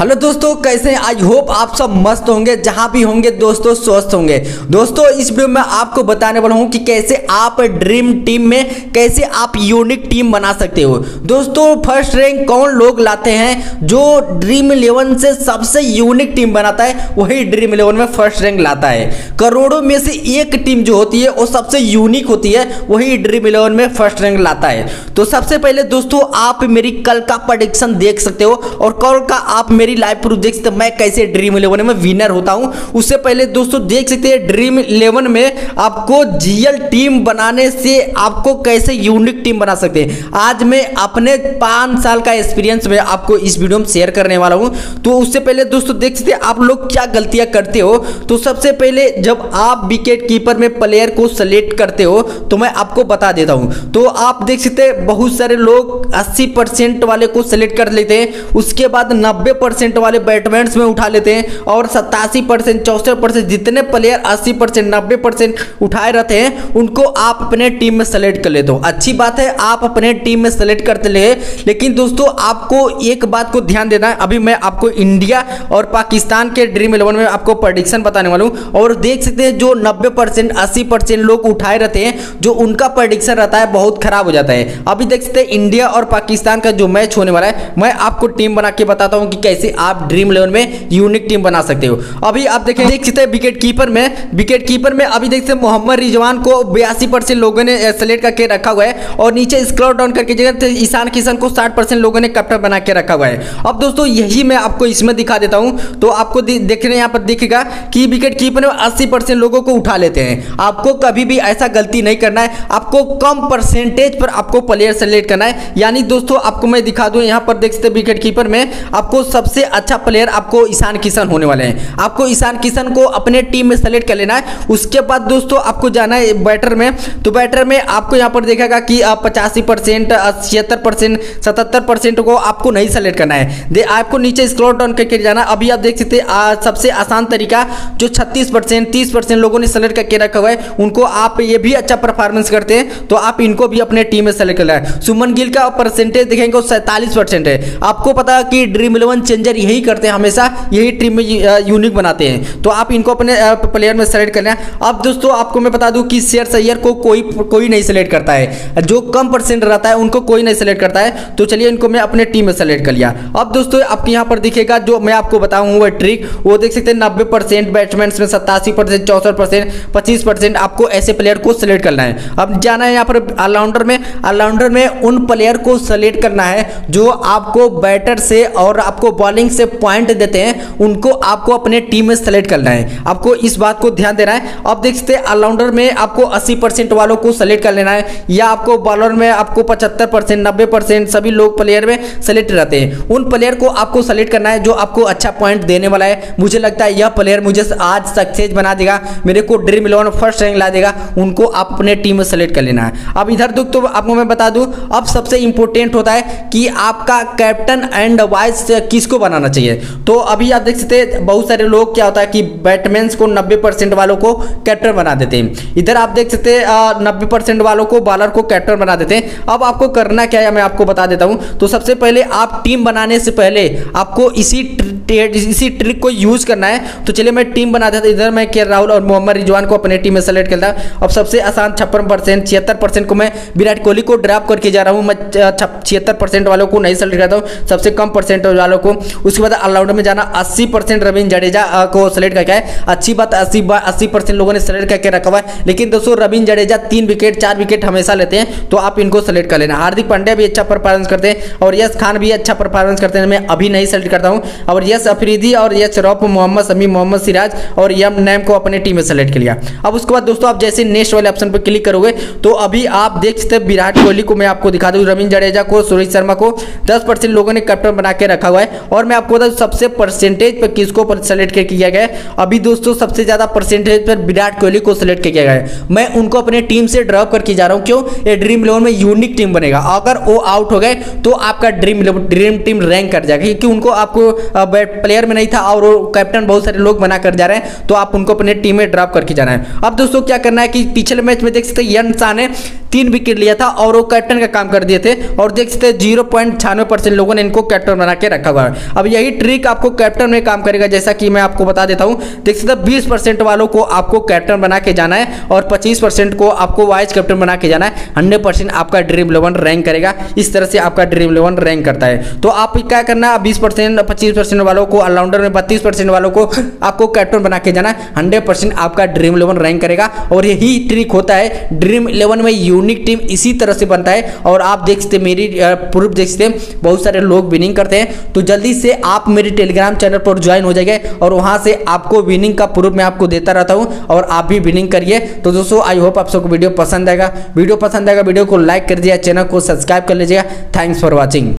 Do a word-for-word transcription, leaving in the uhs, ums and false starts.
Hello दोस्तों, कैसे हैं? आई होप आप सब मस्त होंगे, जहां भी होंगे दोस्तों स्वस्थ होंगे। दोस्तों इस वीडियो में आपको बताने वाला हूं कि कैसे आप ड्रीम टीम में कैसे आप यूनिक टीम बना सकते हो। दोस्तों फर्स्ट रैंक कौन लोग लाते हैं? जो ड्रीम इलेवन से सबसे यूनिक टीम बनाता है वही ड्रीम इलेवन में फर्स्ट रैंक लाता है। करोड़ों में से एक टीम जो होती है वो सबसे यूनिक होती है, वही ड्रीम इलेवन में फर्स्ट रैंक लाता है। तो सबसे पहले दोस्तों आप मेरी कल का प्रेडिक्शन देख सकते हो और कल का आप मेरी लाइव प्रूफ देख सकते हो मैं कैसे ड्रीम इलेवन में विनर होता हूं। उससे पहले दोस्तों देख सकते हैं ड्रीम इलेवन में आपको जीएल टीम बनाने से आपको कैसे यूनिक टीम बना सकते हैं। आज मैं अपने पांच साल का एक्सपीरियंस में आपको इस वीडियो में शेयर करने वाला हूं। तो उससे पहले दोस्तों देख सकते हैं आप लोग क्या गलतियां करते हो। तो सबसे पहले जब आप विकेट कीपर में प्लेयर को सेलेक्ट करते हो तो मैं आपको बता देता हूं। तो आप देख सकते हैं बहुत सारे लोग अस्सी परसेंट वाले को सेलेक्ट कर लेते हैं, उसके बाद नब्बे परसेंट वाले बैट्समैन में उठा लेते हैं और सत्तासी परसेंट चौसठ परसेंट जितने प्लेयर अस्सी परसेंट नब्बे परसेंट उठाए रहते हैं उनको आप अपने टीम में सेलेक्ट कर लेते हो। अच्छी बात है, आप अपने टीम में सेलेक्ट करते ले, लेकिन दोस्तों आपको एक बात को ध्यान देना है। अभी मैं आपको इंडिया और पाकिस्तान के ड्रीम इलेवन में आपको प्रेडिक्शन बताने वाला हूं और देख सकते हैं जो नब्बे परसेंट अस्सी परसेंट लोग उठाए रहते हैं जो उनका प्रेडिक्शन रहता है बहुत खराब हो जाता है। अभी देख सकते हैं इंडिया और पाकिस्तान का जो मैच होने वाला है मैं आपको टीम बना के बताता हूं कि कैसे आप ड्रीम इलेवन में यूनिक टीम बना सकते हो। अभी आप देखें देख सकते हैं विकेट कीपर में विकेट कीपर में अभी देखते हैं मोहम्मद रिजवान को बयासी परसेंट लोगों ने सेलेक्ट करके रखा हुआ है और नीचे स्क्रॉल डाउन करके जगह ईशान किशन को साठ परसेंट लोगों ने कैप्टन बना के रखा हुआ है। अब दोस्तों यही मैं आपको इसमें दिखा देता हूं तो आपको देखने यहाँ पर दिखेगा कि विकेट कीपर में अस्सी परसेंट लोगों को उठा लेते हैं। आपको कभी भी ऐसा गलती नहीं करना है, आपको कम परसेंटेज पर आपको प्लेयर सेलेक्ट करना है। यानी दोस्तों आपको मैं दिखा दूं यहाँ पर देख सकते विकेट कीपर में आपको सबसे अच्छा प्लेयर आपको ईशान किशन होने वाले हैं। आपको ईशान किशन को अपने टीम में सेलेक्ट कर लेना है। उसके बाद दोस्तों आपको जाना है बैटर में। तो बैटर में आपको यहाँ पर देखेगा कि पचासी परसेंट छिहत्तर परसेंट सतहत्तर परसेंट को आपको नहीं सेलेक्ट करना है। दे आपको नीचे स्क्रॉल डाउन करके जाना। अभी आप देख सकते हैं सबसे आसान तरीका जो छत्तीस परसेंट तीस परसेंट लोगों ने सेलेक्ट करके रखा हुआ है उनको आप ये भी अच्छा परफॉर्मेंस करते हैं तो आप इनको भी अपने टीम में सेलेक्ट करना है। सुमन गिल का परसेंटेज देखेंगे सैंतालीस परसेंट है। आपको पता है कि ड्रीम इलेवन चेंजर यही करते हैं, हमेशा यही टीम में यूनिक बनाते हैं तो आप इनको अपने प्लेयर में सेलेक्ट करना है। अब दोस्तों आपको मैं बता दूं कि शेर सैयर को कोई कोई नहीं सेलेक्ट करता है, जो कम परसेंट रहता है उनको कोई नहीं सेलेक्ट करता है। तो चलिए इनको मैं अपने टीम में सेलेक्ट कर लिया। अब दोस्तों आपके यहाँ पर दिखेगा जो मैं आपको बताऊँ वो ट्रिक वो देख सकते हैं नब्बे परसेंट बैट्समैन में सत्तासी परसेंट चौसठ परसेंट पच्चीस परसेंट आपको ऐसे प्लेयर को सेलेक्ट करना है। अब जाना है यहाँ पर ऑलराउंडर में। ऑलराउंडर में उन प्लेयर को सेलेक्ट करना है जो आपको बैटर से और आपको बॉलिंग से पॉइंट देते हैं, उनको आपको अपने टीम में सेलेक्ट करना है। आपको इस बात को ध्यान देना है। अब देख सकते हैं ऑलराउंडर में आपको अस्सी परसेंट वालों को सेलेक्ट कर लेना है या आपको बॉलर में आपको पचहत्तर परसेंट नब्बे परसेंट सभी लोग प्लेयर में सेलेक्ट रहते हैं। उन प्लेयर को आपको सेलेक्ट करना है जो आपको अच्छा पॉइंट देने वाला है। मुझे लगता है यह प्लेयर मुझे आज सक्सेस बना देगा, मेरे को ड्रीम इलेवन फर्स्ट रैंक ला देगा, उनको आप अपने टीम में सेलेक्ट कर लेना है। अब इधर दुख तो आपको मैं बता दूं अब सबसे इंपॉर्टेंट होता है कि आपका कैप्टन एंड वाइस किसको बनाना चाहिए। तो अभी आप देख सकते हैं बहुत सारे लोग क्या होता है कि बैट्समैन को नब्बे परसेंट वालों को कैप्टन बना देते हैं। इधर आप देख सकते हैं नब्बे परसेंट वालों को बॉलर को कैप्टन बना देते हैं। अब आपको करना क्या है मैं आपको बता देता हूं। तो सबसे पहले आप टीम बनाने से पहले आपको इसी इसी ट्रिक को यूज करना है। तो चलिए मैं टीम बना देता हूं। इधर मैं के राहुल और मोहम्मद रिजवान को अपने टीम में सेलेक्ट करता हूं। अब सबसे आसान छप्पन परसेंट छिहत्तर परसेंट को मैं विराट कोहली को ड्रॉप करके जा रहा हूं। मैं छिहत्तर परसेंट वालों को नहीं सेलेक्ट करता हूं, सबसे कम परसेंट वालों को। उसके बाद ऑलराउंडर में जाना अस्सी परसेंट रविंद्र जडेजा को सेलेक्ट करके है। अच्छी बात अस्सी अस्सी परसेंट लोगों ने सेलेक्ट करके रखा हुआ है, लेकिन दोस्तों रविंद्र जडेजा तीन विकेट चार विकेट हमेशा लेते हैं तो आप इनको सेलेक्ट कर लेना। हार्दिक पांड्या भी अच्छा परफॉर्मेंस करते हैं और यश खान भी अच्छा परफॉर्मेंस करते हैं, मैं अभी नहीं सेलेक्ट करता हूं। और यश अफरीदी और यश रॉफ मोहम्मद शमी मोहम्मद सिराज और यम नैम को अपने टीम में सेलेक्ट कर लिया। अब उसके बाद दोस्तों आप जैसे नेक्स्ट वाले ऑप्शन पर क्लिक करोगे तो अभी आप देख सकते हैं विराट कोहली को मैं आपको दिखा दूं, रविंद्र जडेजा को रोहित शर्मा को दस परसेंट लोगों ने कैप्टन बना के रखा हुआ है। और मैं आपको बता दूं सबसे परसेंटेज पर किसको पर सेलेक्ट किया गया है। अभी दोस्तों सबसे ज्यादा परसेंटेज पर विराट कोहली को सेलेक्ट किया गया है। मैं उनको अपने टीम से ड्रॉप करके जा रहा हूं। क्यों? ये ड्रीम इलेवन में यूनिक टीम बनेगा। अगर वो आउट हो गए तो आपका ड्रीम ड्रीम टीम रैंक कर जाएगा, क्योंकि उनको आपको प्लेयर में नहीं था और वो कैप्टन बहुत सारे लोग बना कर जा रहे हैं तो आप उनको अपने टीम में ड्रॉप करके जाना है। अब दोस्तों क्या करना है कि पिछले मैच में देख सकते हैं यन शाह ने तीन विकेट लिया था और वो कैप्टन का काम कर दिए थे और देख सकते हैं जीरो पॉइंट छियानवे परसेंट लोगों ने इनको कैप्टन बना के रखा हुआ है। अब यही ट्रिक आपको कैप्टन में काम करेगा, जैसा कि मैं आपको बता देता हूं। देख सकते हैं बीस परसेंट वालों को आपको कैप्टन बना के जाना है और पच्चीस परसेंट को आपको वाइस कैप्टन बना के जाना है। हंड्रेड परसेंट आपका ड्रीम इलेवन रैंक करेगा। इस तरह से आपका ड्रीम इलेवन रैंक करता है। तो आप क्या करना है, बीस परसेंट पच्चीस परसेंट वालों को ऑलराउंडर में, बत्तीस परसेंट वालों को आपको कैप्टन बना के जाना है। हंड्रेड परसेंट आपका ड्रीम इलेवन रैंक करेगा। और यही ट्रिक होता है ड्रीम इलेवन में। यूनिक टीम इसी तरह से बनता है। और आप देख सकते मेरी प्रूफ देख सकते बहुत सारे लोग विनिंग करते हैं। तो जल्दी से आप मेरे टेलीग्राम चैनल पर ज्वाइन हो जाएंगे और वहां से आपको विनिंग का प्रूफ मैं आपको देता रहता हूं और आप भी विनिंग करिए। तो दोस्तों आई होप आप सबको वीडियो पसंद आएगा। वीडियो पसंद आएगा वीडियो को लाइक कर दिया, चैनल को सब्सक्राइब कर लीजिएगा। Thanks for watching.